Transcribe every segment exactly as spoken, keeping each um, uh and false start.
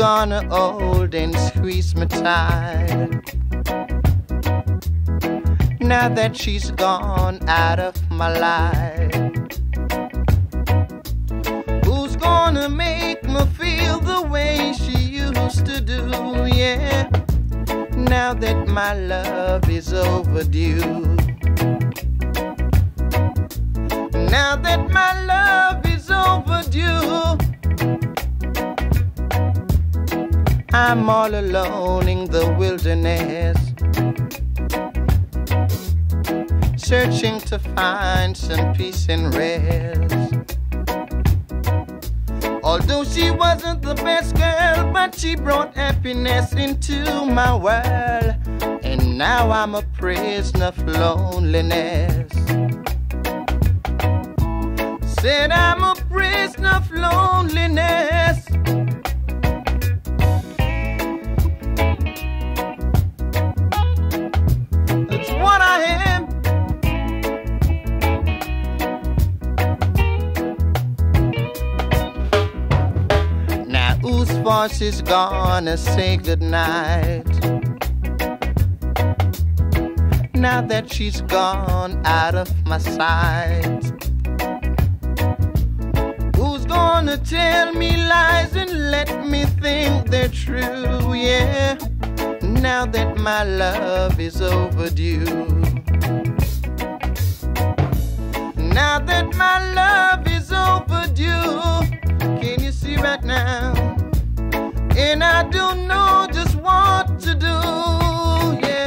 gonna hold and squeeze me tight. Now that she's gone out of my life, who's gonna make me feel the way she used to do? Yeah, now that my love is overdue. Now that my love is overdue, I'm all alone in the wilderness, searching to find some peace and rest. Although she wasn't the best girl, but she brought happiness into my world, and now I'm a prisoner of loneliness. Said I'm a prisoner of loneliness. That's what I am. Now whose voice is gonna say goodnight? Now that she's gone out of my sight, gonna tell me lies and let me think they're true? Yeah, now that my love is overdue. Now that my love is overdue, can you see right now? And I don't know just what to do. Yeah.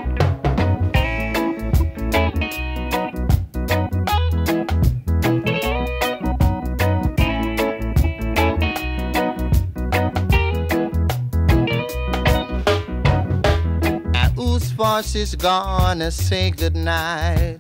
Voice is gonna say goodnight.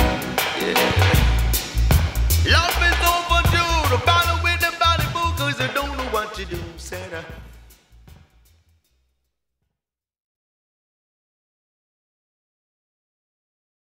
Love is overdue. The battle with the body book is a Chinna.